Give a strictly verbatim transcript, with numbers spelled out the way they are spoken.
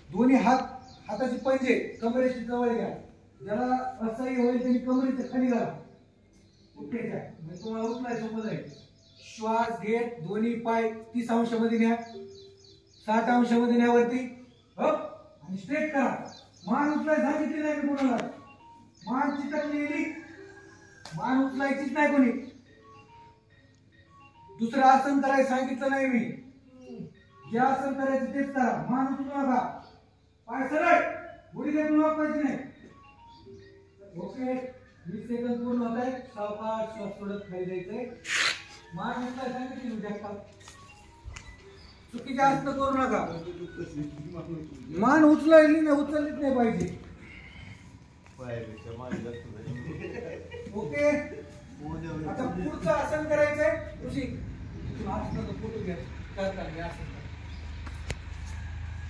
दोन्ही हात हाताची पंजे कमरेच्या जवळ घ्या. ज्याला असह्य होईल त्यांनी कमरेच्या खाली घाला. उठण्याच्या म्हणजे तुम्हाला उचलायचं सोपं जाईल. श्वास घेत दोन्ही पाय तीस अंशामध्ये न्या, साठ अंशामध्ये न्या वरती. आणि स्ट्रेट करा. मान उचलाय सांगितली नाही मी कोणाला. मान चिटकलेली, मान उचलायचीच नाही कोणी. दुसरं आसन करायचं सांगितलं नाही मी. जे आसन करायचं तेच करा. मान उचलू नका. पाय सरळ, गुडघे वापरायचे नाही. ओके, वीस सेकंद पूर्ण होत आहे. सावकाश श्वास सोडत खाली जायचंय. मान उचलाय सांगितली उद्या. चुकीचे आसन करू नका. मान उचलायली नाही, उचललीच नाही पाहिजे. ओके, आता पुढचं आसन करायचंय. तुझी फोटो घ्या.